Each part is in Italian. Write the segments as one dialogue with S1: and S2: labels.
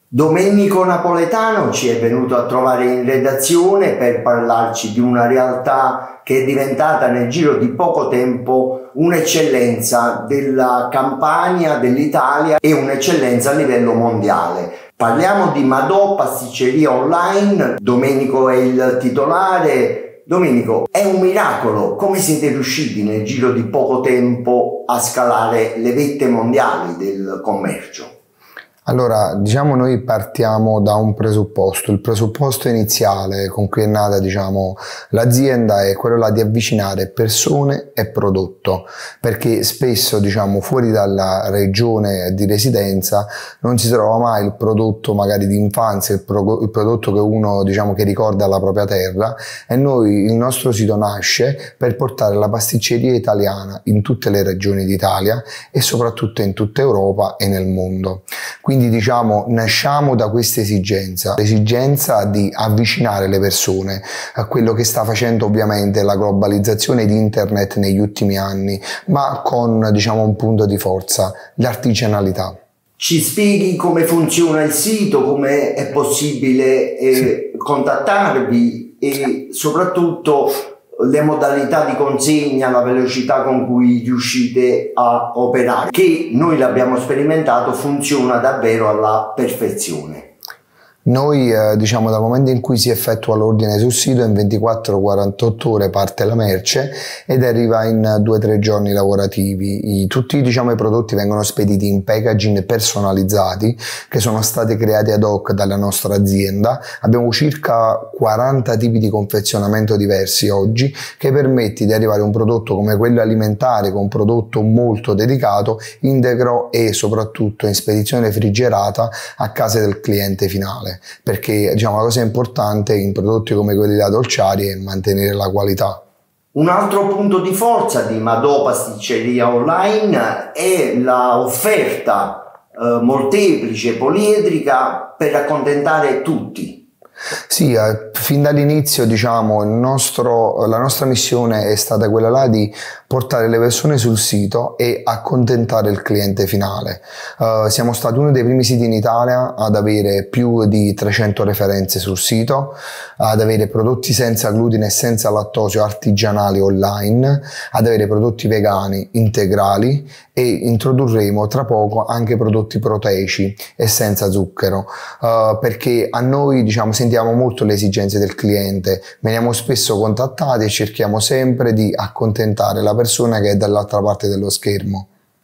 S1: Domenico Napoletano ci è venuto a trovare in redazione per parlarci di una realtà che è diventata nel giro di poco tempo un'eccellenza della Campania, dell'Italia e un'eccellenza a livello mondiale. Parliamo di Madò Pasticceria Online. Domenico è il titolare. Domenico, è un miracolo. Come siete riusciti nel giro di poco tempo a scalare le vette mondiali del commercio?
S2: Allora, diciamo, noi partiamo da un presupposto. Il presupposto iniziale con cui è nata, diciamo, l'azienda è quello là di avvicinare persone e prodotto, perché spesso, diciamo, fuori dalla regione di residenza non si trova mai il prodotto magari di infanzia, il prodotto che uno, diciamo, che ricorda la propria terra, e noi, il nostro sito nasce per portare la pasticceria italiana in tutte le regioni d'Italia e soprattutto in tutta Europa e nel mondo. Quindi, diciamo, nasciamo da questa esigenza, l'esigenza di avvicinare le persone a quello che sta facendo ovviamente la globalizzazione di internet negli ultimi anni, ma con, diciamo, un punto di forza, l'artigianalità.
S1: Ci spieghi come funziona il sito, come è possibile contattarvi e soprattutto le modalità di consegna, la velocità con cui riuscite a operare, che noi l'abbiamo sperimentato, funziona davvero alla perfezione.
S2: Noi diciamo dal momento in cui si effettua l'ordine sul sito, in 24-48 ore parte la merce ed arriva in 2-3 giorni lavorativi. Tutti, diciamo, i prodotti vengono spediti in packaging personalizzati che sono stati creati ad hoc dalla nostra azienda. Abbiamo circa 40 tipi di confezionamento diversi oggi, che permette di arrivare a un prodotto come quello alimentare, con un prodotto molto dedicato, integro e soprattutto in spedizione refrigerata a casa del cliente finale. Perché, diciamo, la cosa importante in prodotti come quelli da dolciari è mantenere la qualità.
S1: Un altro punto di forza di Madò Pasticceria Online è l'offerta molteplice, poliedrica, per accontentare tutti.
S2: Sì, fin dall'inizio, diciamo, la nostra missione è stata quella là di portare le persone sul sito e accontentare il cliente finale. Siamo stati uno dei primi siti in Italia ad avere più di 300 referenze sul sito, ad avere prodotti senza glutine e senza lattosio artigianali online, ad avere prodotti vegani integrali, e introdurremo tra poco anche prodotti proteici e senza zucchero, perché a noi, diciamo, sentiamo molto le esigenze del cliente, veniamo spesso contattati e cerchiamo sempre di accontentare la persona che è dall'altra parte dello schermo.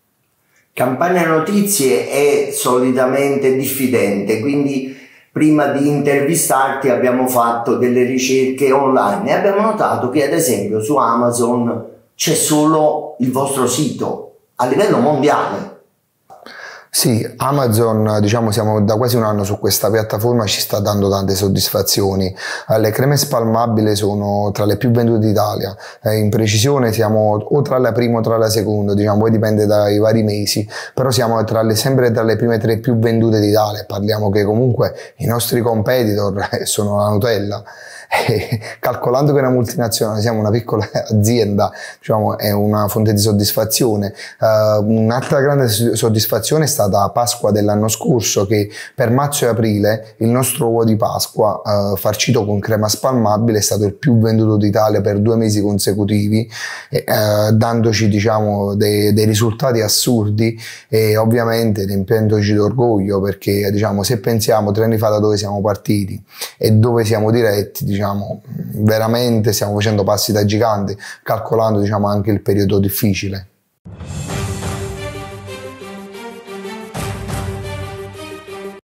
S1: Campania Notizie è solitamente diffidente, quindi prima di intervistarti abbiamo fatto delle ricerche online e abbiamo notato che ad esempio su Amazon c'è solo il vostro sito a livello mondiale.
S2: Sì, Amazon, diciamo, siamo da quasi un anno su questa piattaforma, ci sta dando tante soddisfazioni. Le creme spalmabili sono tra le più vendute d'Italia, in precisione siamo o tra la prima o tra la seconda, diciamo, poi dipende dai vari mesi, però siamo sempre tra le prime 3 più vendute d'Italia. Parliamo che comunque i nostri competitor sono la Nutella. Calcolando che è una multinazionale, siamo una piccola azienda, diciamo, è una fonte di soddisfazione. Un'altra grande soddisfazione è stata Pasqua dell'anno scorso, che per marzo e aprile il nostro uovo di Pasqua farcito con crema spalmabile è stato il più venduto d'Italia per 2 mesi consecutivi, dandoci, diciamo, dei risultati assurdi e ovviamente riempiendoci d'orgoglio, perché, diciamo, se pensiamo 3 anni fa da dove siamo partiti e dove siamo diretti, diciamo, veramente stiamo facendo passi da giganti, calcolando, diciamo, anche il periodo difficile.